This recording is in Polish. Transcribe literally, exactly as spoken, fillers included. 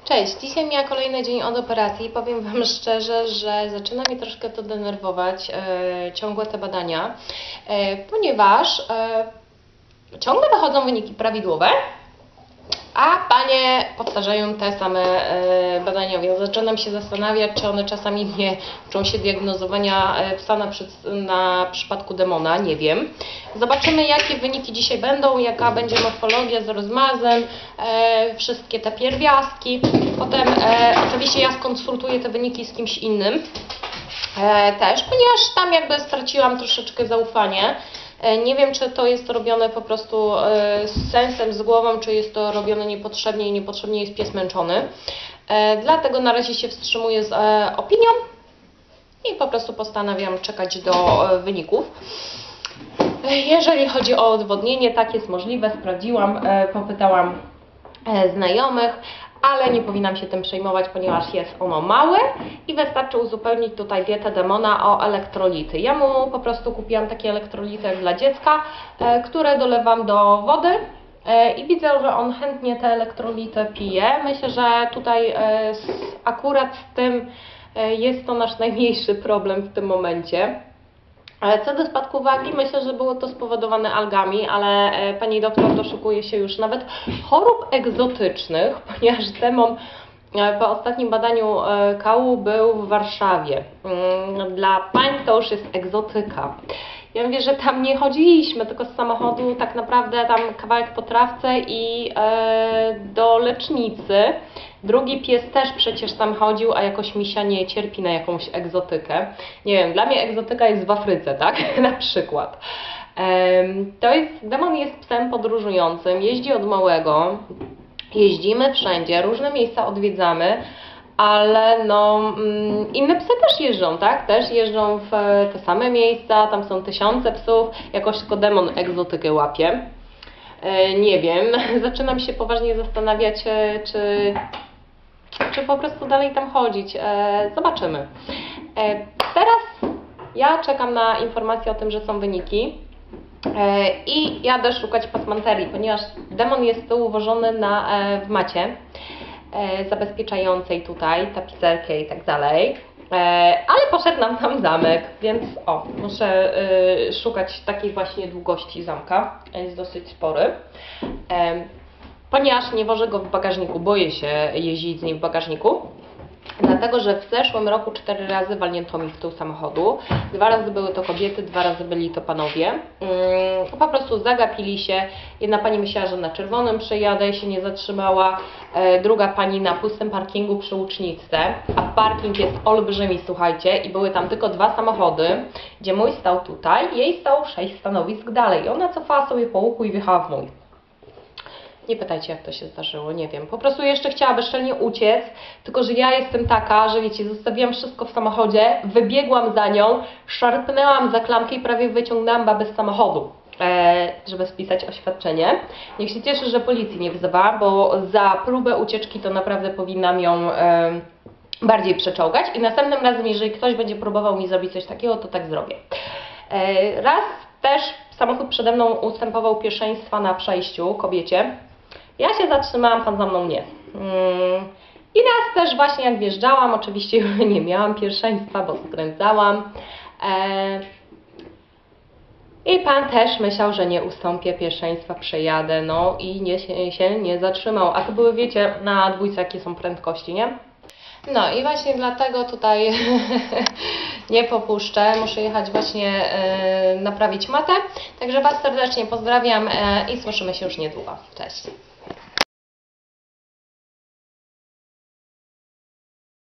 Cześć, dzisiaj miała kolejny dzień od operacji. Powiem Wam szczerze, że zaczyna mnie troszkę to denerwować, e, ciągłe te badania, e, ponieważ e, ciągle wychodzą wyniki prawidłowe, a panie powtarzają te same e, badania, więc zaczynam się zastanawiać, czy one czasami nie uczą się diagnozowania psa na, na przypadku demona, nie wiem. Zobaczymy, jakie wyniki dzisiaj będą, jaka będzie morfologia z rozmazem, e, wszystkie te pierwiastki. Potem e, oczywiście ja skonsultuję te wyniki z kimś innym e, też, ponieważ tam jakby straciłam troszeczkę zaufanie. Nie wiem, czy to jest robione po prostu z sensem, z głową, czy jest to robione niepotrzebnie i niepotrzebnie jest pies męczony. Dlatego na razie się wstrzymuję z opinią i po prostu postanawiam czekać do wyników. Jeżeli chodzi o odwodnienie, tak jest możliwe, sprawdziłam, popytałam znajomych, ale nie powinnam się tym przejmować, ponieważ jest ono małe i wystarczy uzupełnić tutaj dietę demona o elektrolity. Ja mu po prostu kupiłam takie elektrolity jak dla dziecka, które dolewam do wody i widzę, że on chętnie te elektrolity pije. Myślę, że tutaj akurat z tym jest to nasz najmniejszy problem w tym momencie. Co do spadku wagi, myślę, że było to spowodowane algami, ale pani doktor doszukuje się już nawet chorób egzotycznych, ponieważ demon po ostatnim badaniu kału był w Warszawie. Dla pań to już jest egzotyka. Ja mówię, że tam nie chodziliśmy, tylko z samochodu tak naprawdę tam kawałek po trawce i e, do lecznicy. Drugi pies też przecież tam chodził, a jakoś misia nie cierpi na jakąś egzotykę. Nie wiem, dla mnie egzotyka jest w Afryce, tak? Na przykład. E, to jest, demon jest psem podróżującym, jeździ od małego, jeździmy wszędzie, różne miejsca odwiedzamy. Ale no, inne psy też jeżdżą, tak? Też jeżdżą w te same miejsca, tam są tysiące psów, jakoś tylko demon egzotykę łapie. Nie wiem, zaczynam się poważnie zastanawiać, czy, czy po prostu dalej tam chodzić. Zobaczymy. Teraz ja czekam na informację o tym, że są wyniki. I jadę szukać pasmanterii, ponieważ demon jest tu ułożony na, w macie zabezpieczającej tutaj tapicerkę i tak dalej, ale poszedł nam tam zamek, więc o, muszę szukać takiej właśnie długości zamka, jest dosyć spory, ponieważ nie wożę go w bagażniku, boję się jeździć z nim w bagażniku, dlatego że w zeszłym roku cztery razy walnięto mi w tył samochodu. Dwa razy były to kobiety, dwa razy byli to panowie. Po prostu zagapili się. Jedna pani myślała, że na czerwonym przejadę i się nie zatrzymała. Druga pani na pustym parkingu przy łuczniczce. A parking jest olbrzymi, słuchajcie, i były tam tylko dwa samochody, gdzie mój stał tutaj, jej stał sześć stanowisk dalej. I ona cofała sobie po łuku i wjechała w mój. Nie pytajcie, jak to się zdarzyło, nie wiem. Po prostu jeszcze chciała bezczelnie uciec, tylko że ja jestem taka, że wiecie, zostawiłam wszystko w samochodzie, wybiegłam za nią, szarpnęłam za klamkę i prawie wyciągnęłam babę z samochodu, e, żeby spisać oświadczenie. Niech się cieszy, że policji nie wzywała, bo za próbę ucieczki to naprawdę powinnam ją e, bardziej przeczołgać i następnym razem, jeżeli ktoś będzie próbował mi zrobić coś takiego, to tak zrobię. E, raz też samochód przede mną ustępował pierwszeństwa na przejściu kobiecie. Ja się zatrzymałam, pan za mną nie. I raz też właśnie jak wjeżdżałam, oczywiście nie miałam pierwszeństwa, bo skręcałam. I pan też myślał, że nie ustąpię pierwszeństwa, przejadę, no i nie, się, się nie zatrzymał. A to były, wiecie, na dwójce jakie są prędkości, nie? No i właśnie dlatego tutaj nie popuszczę, muszę jechać właśnie e, naprawić matę. Także Was serdecznie pozdrawiam e, i słyszymy się już niedługo. Cześć!